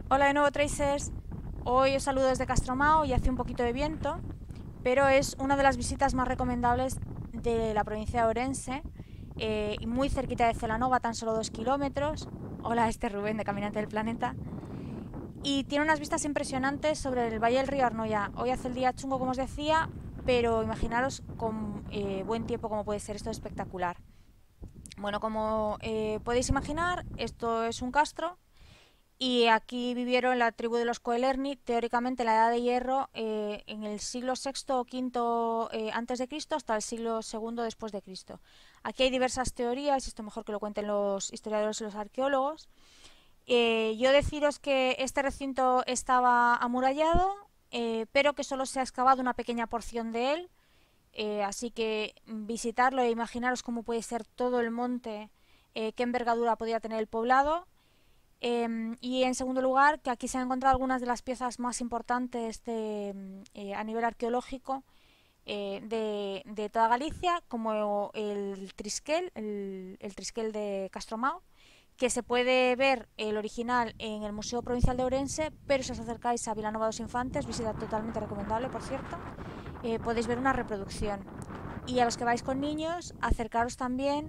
Hola de nuevo, Tracers. Hoy os saludo desde Castromao y hace un poquito de viento, pero es una de las visitas más recomendables de la provincia de Ourense, y muy cerquita de Celanova, tan solo 2 kilómetros. Hola, este es Rubén de Caminante del Planeta. Y tiene unas vistas impresionantes sobre el valle del río Arnoia. Hoy hace el día chungo, como os decía, pero imaginaros con buen tiempo como puede ser esto espectacular. Bueno, como podéis imaginar, esto es un castro y aquí vivieron la tribu de los Coelerni, teóricamente en la Edad de Hierro, en el siglo sexto o quinto antes de Cristo hasta el siglo segundo después de Cristo. Aquí hay diversas teorías, y esto mejor que lo cuenten los historiadores y los arqueólogos. Yo deciros que este recinto estaba amurallado, pero que solo se ha excavado una pequeña porción de él, así que visitarlo e imaginaros cómo puede ser todo el monte, qué envergadura podría tener el poblado. Y en segundo lugar, que aquí se han encontrado algunas de las piezas más importantes a nivel arqueológico de toda Galicia, como el Trisquel, el Trisquel de Castromao, que se puede ver el original en el Museo Provincial de Ourense, pero si os acercáis a Vilanova dos Infantes, visita totalmente recomendable, por cierto, podéis ver una reproducción. Y a los que vais con niños, acercaros también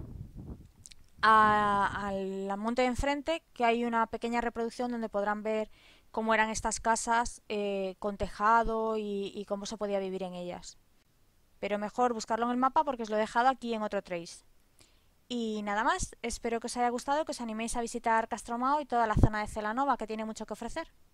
al monte de enfrente, que hay una pequeña reproducción donde podrán ver cómo eran estas casas con tejado y cómo se podía vivir en ellas. Pero mejor buscarlo en el mapa porque os lo he dejado aquí en otro trace. Y nada más, espero que os haya gustado, que os animéis a visitar Castromao y toda la zona de Celanova, que tiene mucho que ofrecer.